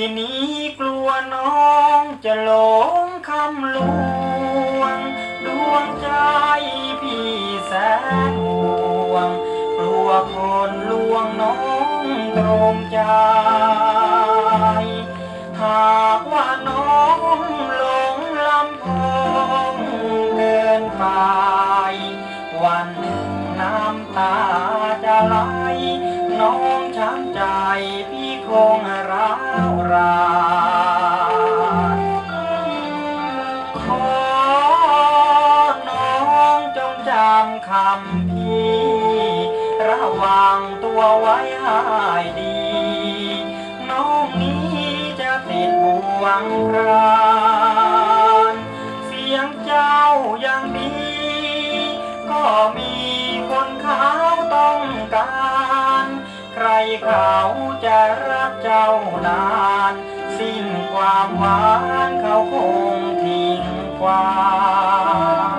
นี้กลัวน้องจะหลงคำลวงดวงใจพี่แสนห่วงกลัวคนลวงน้องตรมใจหากว่าน้องหลงลำพองเกินไปวันหนึ่งน้ำตาจะไหลน้องช้ำใจพี่คงร้าวรานขอน้องจงจำคำพี่ระวังตัวไว้ให้ดีน้องนี้จะติดบ่วงพรานเสียงเจ้าอย่างดีก็มีคนเขาต้องการใครเขาจะรักเจ้านานสิ้นความหวานเขาคงทิ้งความ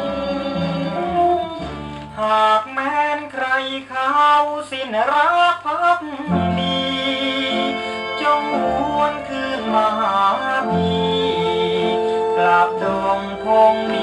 หากแม้นใครเขาสิ้นรักพักดีจงหวนคืนมาหาพี่กลับดงพงนี้